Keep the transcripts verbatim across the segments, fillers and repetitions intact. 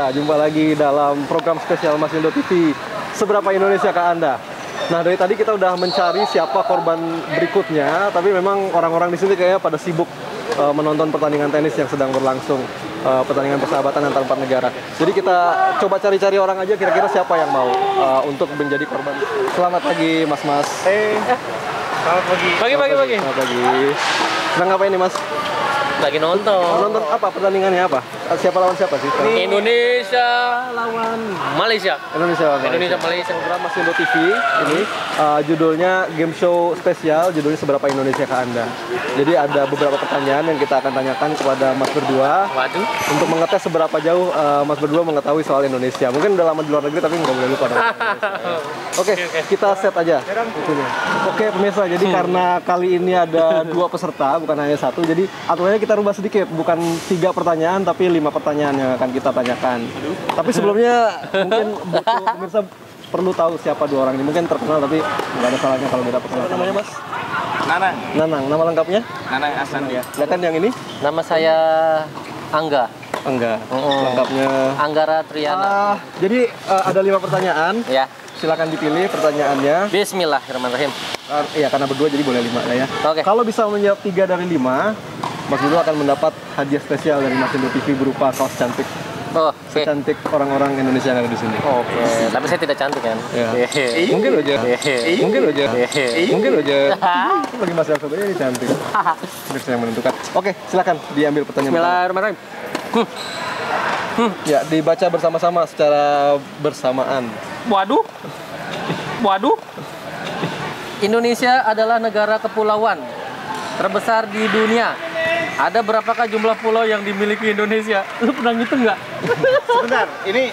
pemirsa, jumpa lagi dalam program spesial Masindo T V. Seberapa Indonesia ke Anda? Nah, dari tadi kita udah mencari siapa korban berikutnya, tapi memang orang-orang di sini kayaknya pada sibuk uh, menonton pertandingan tenis yang sedang berlangsung, uh, pertandingan persahabatan antar empat negara. Jadi kita coba cari-cari orang aja kira-kira siapa yang mau uh, untuk menjadi korban. Selamat pagi, Mas-mas. Eh, selamat pagi. Pagi, pagi, pagi. Selamat pagi. Sedang ngapain nih, Mas? Lagi nonton. Oh, nonton apa? Pertandingannya apa? Siapa lawan siapa sih? Ini Indonesia lawan Malaysia. Indonesia lawan Indonesia Malaysia. Program Masindo T V ini uh, judulnya game show spesial, judulnya Seberapa Indonesia ke Anda. Jadi ada beberapa pertanyaan yang kita akan tanyakan kepada Mas berdua. Waduh. Untuk mengetes seberapa jauh uh, Mas berdua mengetahui soal Indonesia. Mungkin udah lama di luar negeri tapi nggak boleh lupa. Oke, okay, kita set aja. Oke, okay, pemirsa. Jadi hmm. karena kali ini ada dua peserta, bukan hanya satu. Jadi aturannya kita rubah sedikit, bukan tiga pertanyaan tapi lima pertanyaan yang akan kita tanyakan. Tapi sebelumnya mungkin butuh pemirsa perlu tahu siapa dua orang ini. Mungkin terkenal tapi nggak ada salahnya kalau beda perkenalan. Namanya Mas? Nanang. Nanang. Nama lengkapnya? Nanang Hasan ya. Ya kan yang ini? Nama saya Angga. Angga. Oh. Lengkapnya Anggara Triana. Uh, jadi uh, ada lima pertanyaan. Ya. Silakan dipilih pertanyaannya. Bismillahirrahmanirrahim. Uh, iya, karena berdua jadi boleh lima lah ya. Oke. Kalau bisa menjawab tiga dari lima, Mas Bulu akan mendapat hadiah spesial dari Masindo T V berupa kaos cantik. Oh, oke. Okay. Cantik orang-orang Indonesia yang ada di sini. Oke. Okay. Tapi saya tidak cantik kan? Ya. Mungkin aja. Mungkin aja. Mungkin aja. Bagi Mas Elsa ini cantik. Bisa yang menentukan. Oke, silakan diambil pertanyaan. Bismillahirrahmanirrahim. Hmm. Hmm. Ya, dibaca bersama-sama secara bersamaan. Waduh. Waduh. Indonesia adalah negara kepulauan terbesar di dunia. Ada berapakah jumlah pulau yang dimiliki Indonesia? Lu pernah ngitung nggak? Sebentar, ini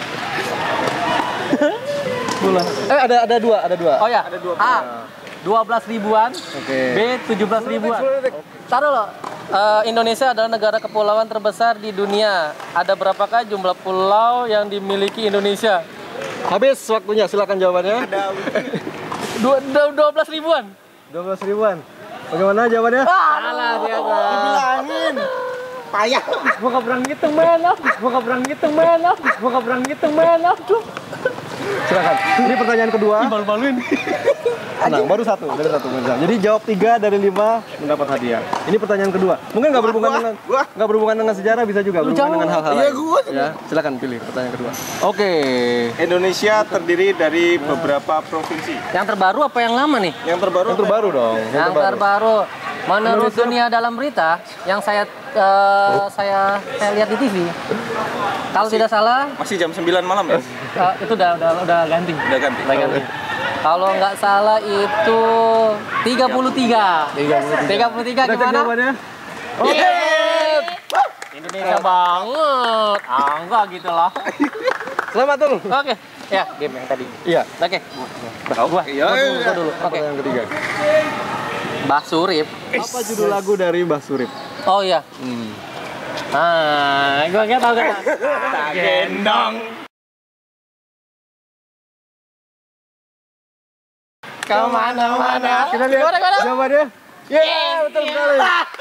pulau. Eh ada ada dua, ada dua. Oh ya. Ada dua. A. dua belas ribuan. Oke. B. tujuh belas ribuan. Taruh loh. Uh, Indonesia adalah negara kepulauan terbesar di dunia. Ada berapakah jumlah pulau yang dimiliki Indonesia? Habis waktunya, silakan jawabannya. ada dua belas ribuan. dua belas ribuan. Bagaimana jawabannya? Salah dia. dibilangin. Payah. Gua nggak pernah ngitung mana. Gua nggak pernah ngitung mana. Gua nggak pernah ngitung mana. Silakan. Ini pertanyaan kedua. Malu-maluin. Nah, baru satu dari satu Mirza. Jadi jawab tiga dari lima mendapat hadiah. Ini pertanyaan kedua. Mungkin nggak berhubungan dengan nggak berhubungan dengan sejarah, bisa juga berhubungan dengan hal-hal lain. Ya, silakan pilih pertanyaan kedua. Oke. Indonesia terdiri dari beberapa provinsi. Yang terbaru apa yang lama nih? Yang terbaru. Yang terbaru dong. Yang, yang terbaru. terbaru. Menurut dunia dalam berita yang saya uh, saya saya lihat di T V. Kalau tidak salah, masih jam sembilan malam ya? Uh, itu udah udah udah ganti. Udah ganti. Udah ganti. Kalau nggak salah itu tiga puluh tiga. tiga puluh tiga gimana? Oh. Yeah. Indonesia banget. Ah, enggak gitu lah. Selamat dulu. Oke. Okay. Ya, game yang tadi. Iya. Oke. Okay. Gua. Iya. Gua dulu. Oke. Okay. Yang ketiga. Mbah Surip. Apa judul lagu dari Mbah Surip? Oh iya. Hmm. Ah, gua nggak tahu kan. Tak gendong. Kemana-mana. Kita lihat jawabannya. Yeah, betul sekali.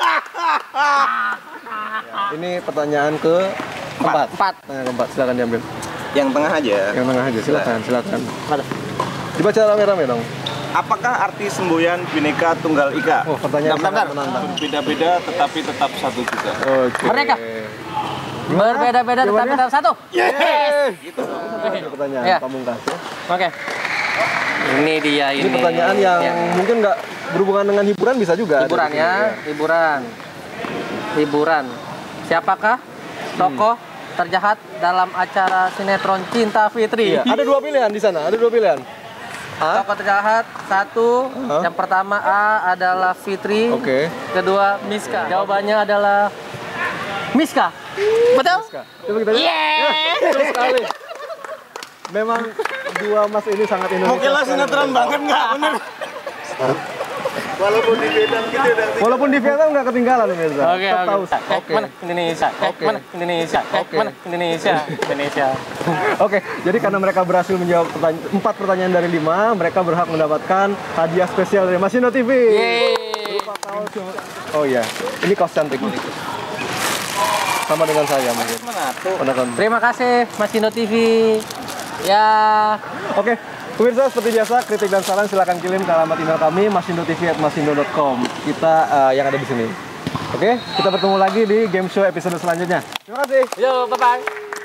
Ini pertanyaan ke empat. Empat. Pertanyaan keempat, silakan diambil. Yang tengah aja. Yang tengah aja, silakan, silakan. Dibaca rame-rame dong. Apakah arti semboyan Bhinneka Tunggal Ika? Oh, pertanyaan sangat menantang. Berbeda-beda tetapi tetap satu juga. Oke. Merdeka. Berbeda-beda tetapi tetap satu. Yes. Gitu. Ini pertanyaan Ya. pamungkas ya. Oke. Ini dia ini. Ini pertanyaan yang ya. mungkin nggak berhubungan dengan hiburan, bisa juga. Hiburan ya, hiburan. Hiburan. Siapakah tokoh hmm. terjahat dalam acara sinetron Cinta Fitri? Iya. Ada dua pilihan di sana, ada dua pilihan. A? Tokoh terjahat satu, uh-huh. yang pertama A adalah Fitri, Oke. Okay. Kedua Miska. Jawabannya adalah Miska. Betul? Miska. Coba kita lihat. Yeah. Ya, betul sekali. Memang dua mas ini sangat Indonesia. Oke lah, sinetron banget nggak bener. Walaupun di Vietnam gitu udah. Walaupun di Vietnam nggak ketinggalan Mirza. Oke, oke. Oke. Mana Indonesia? Oke. Mana Indonesia? Oke. Mana Indonesia? Indonesia. Oke, jadi karena mereka berhasil menjawab pertanya empat pertanyaan dari lima, mereka berhak mendapatkan hadiah spesial dari Masindo T V. Yeay. Oh iya, ini kaos cantik. sama dengan saya mungkin. Penonton. Terima kasih Mas Indo T V. Ya. Oke, pemirsa seperti biasa kritik dan saran silakan kirim ke alamat email kami masindotv at masindo dot com. Kita uh, yang ada di sini. Oke, kita bertemu lagi di game show episode selanjutnya. Terima kasih. Yo, bye bye.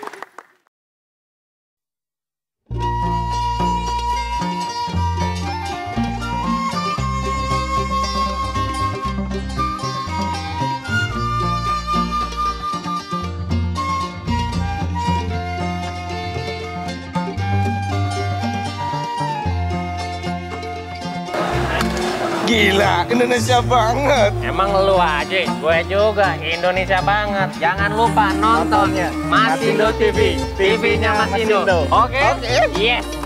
Gila, Indonesia banget. Emang lu aja, gue juga Indonesia banget. Jangan lupa nonton Masindo T V, T V-nya Masindo. Oke? Yes.